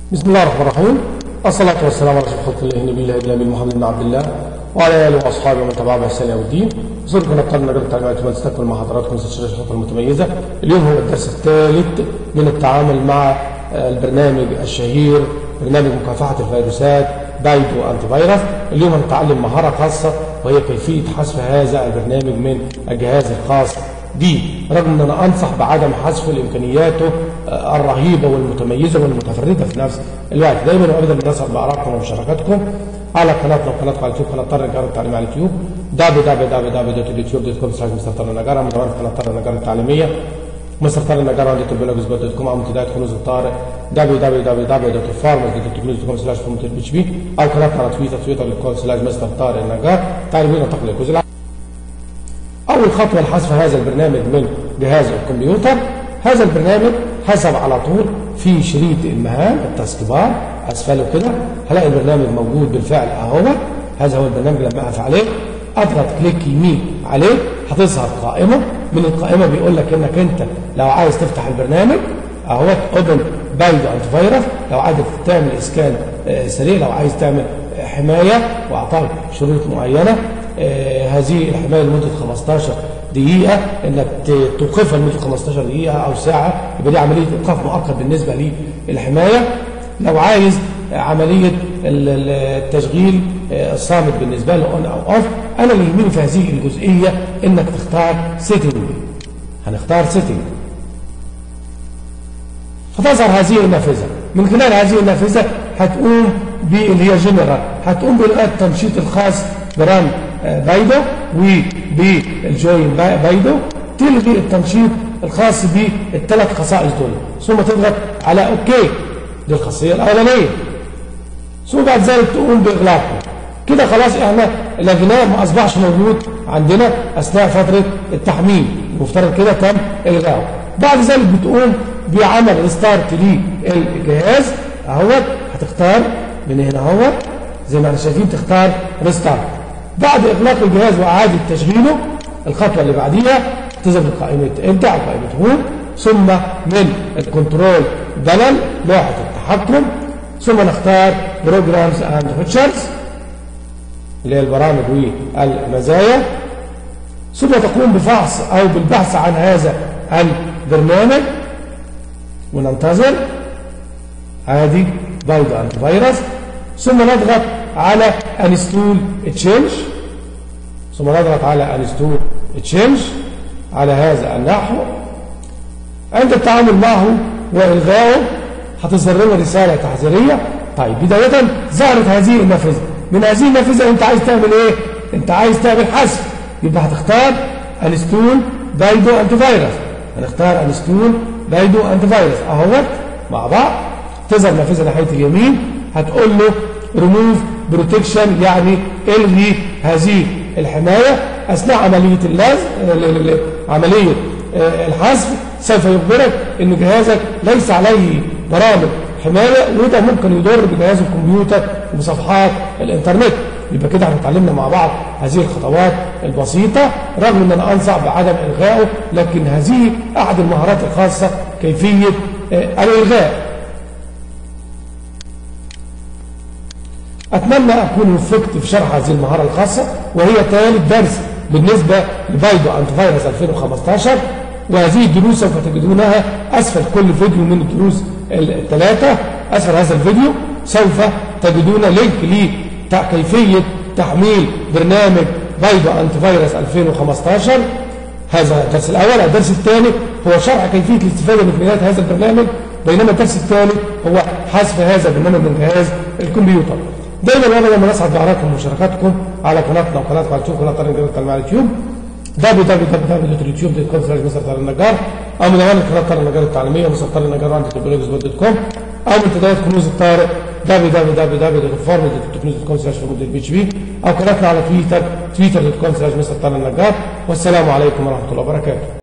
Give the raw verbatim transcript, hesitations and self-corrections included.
بسم الله الرحمن الرحيم. الصلاة والسلام على رسول خلق الله نبي الله الأمين محمد بن عبد الله وعلى آله وأصحابه ومن تبعه بإحسان إلى الدين. وصلنا نقل مجال التعليمات ونستكمل مع حضراتكم سلسلة الشرطة المتميزة. اليوم هو الدرس الثالث من التعامل مع البرنامج الشهير برنامج مكافحة الفيروسات بايدو أنتي فيروس. اليوم هنتعلم مهارة خاصة وهي كيفية حذف هذا البرنامج من الجهاز الخاص دي، رغم ان انا انصح بعدم حذف لامكانياته الرهيبه والمتميزه والمتفرده في نفس الوقت. دايما وابدا بنسعد بارائكم ومشاركاتكم على قناتنا وقناتكم على اليوتيوب، قناه طارق النجار التعليميه على اليوتيوب دبليو دبليو دبليو دوت يوتيوب دوت كوم سلاش مستر طارق النجار، مدونه قناه طارق النجار التعليميه مستر طارق النجار عند البلوجز دوت كوم، او منتديات كنوز الطارق دبليو دبليو دبليو دوت فارمرز دوت تكنولوجي دوت كوم سلاش فورمات البي بي، او قناتنا على تويتر تويتر دوت كوم سلاش مستر طارق النجار تعليميه ننتقل للجزء. أول خطوة لحذف هذا البرنامج من جهاز الكمبيوتر. هذا البرنامج حسب على طول في شريط المهام التاسك بار أسفله كده، هلاقي البرنامج موجود بالفعل أهو. هذا هو البرنامج. لما أقف عليه أضغط كليك يمين عليه هتظهر قائمة. من القائمة بيقول لك إنك أنت لو عايز تفتح البرنامج أهو أوبن بايدو أنتي فيروس، لو عايز تعمل إسكان سريع، لو عايز تعمل حماية وأعطاك شروط معينة. آه هذه الحمايه لمده خمستاشر دقيقه، انك توقفها لمده خمستاشر دقيقه او ساعه، يبقى دي عمليه ايقاف مؤقت بالنسبه للحمايه. لو عايز عمليه التشغيل الصامت بالنسبه له اون او اوف، انا اللي يهمني في هذه الجزئيه انك تختار سيتنج. هنختار سيتنج فتظهر هذه النافذه. من خلال هذه النافذه هتقوم باللي هي جنرال، هتقوم بالغاء التنشيط الخاص بران بايدو وبالجوين بايدو، تلغي التنشيط الخاص بالثلاث خصائص دول، ثم تضغط على اوكي. دي الخاصيه الاولانيه. ثم بعد ذلك تقوم باغلاقه. كده خلاص احنا لغيناه، ما اصبحش موجود عندنا اثناء فتره التحميل، المفترض كده تم الغائه. بعد ذلك بتقوم بعمل ريستارت للجهاز اهوت. هتختار من هنا اهوت زي ما احنا شايفين، تختار ريستارت. بعد اغلاق الجهاز واعاده تشغيله، الخطوه اللي بعديها تظهر قائمه انت او قائمه هوم، ثم من الكنترول بانل لوحه التحكم، ثم نختار بروجرامز اند فيتشرز اللي هي البرامج والمزايا، ثم تقوم بفحص او بالبحث عن هذا البرنامج وننتظر. عادي بايدو أنتي فيروس. ثم نضغط على انستول تشينج، ثم نضغط على انستول تشينج على هذا النحو. عند التعامل معه والغائه هتظهر لنا رساله تحذيريه. طيب بدايه ظهرت هذه النافذه. من هذه النافذه انت عايز تعمل ايه؟ انت عايز تعمل حذف، يبقى هتختار انستول بايدو أنتي فيروس. هنختار انستول بايدو أنتي فيروس اهوت مع بعض. تظهر نافذه ناحيه اليمين، هتقول له ريموف بروتكشن، يعني الغي هذه الحمايه اثناء عمليه اللزق عمليه الحذف. سوف يخبرك ان جهازك ليس عليه برامج حمايه، وده ممكن يضر بجهاز الكمبيوتر وبصفحات الانترنت. يبقى كده احنا اتعلمنا مع بعض هذه الخطوات البسيطه، رغم ان انا انصح بعدم الغائه، لكن هذه احد المهارات الخاصه كيفيه الالغاء. أتمنى أكون وفقت في شرح هذه المهارة الخاصة، وهي ثالث درس بالنسبة لبايدو أنتي فيروس ألفين وخمستاشر. وهذه الدروس سوف تجدونها أسفل كل فيديو من الدروس الثلاثة. أسفل هذا الفيديو سوف تجدون لينك لكيفية تحميل برنامج بايدو أنتي فيروس ألفين وخمستاشر. هذا الدرس الأول. الدرس الثاني هو شرح كيفية الاستفادة من إمكانيات هذا البرنامج، بينما الدرس الثالث هو حذف هذا البرنامج من جهاز الكمبيوتر. دايما وابدا ما نسعد بارائكم ومشاركاتكم على قناتنا وقناتكم على اليوتيوب، قناه طارق النجار التعليميه على اليوتيوب دبليو دبليو دبليو دوت يوتيوب دوت كوم سلاش مستر طارق النجار، او مدونه قناه طارق النجار التعليميه مستر طارق النجار عند البلوجز دوت كوم، او منتديات كنوز الطارق دبليو دبليو دبليو دوت فارمرز دوت تكنولوجي دوت كوم سلاش فورمات البي بي، او قناتنا على تويتر تويتر دوت كوم سلاش مستر طارق النجار. والسلام عليكم ورحمه الله وبركاته.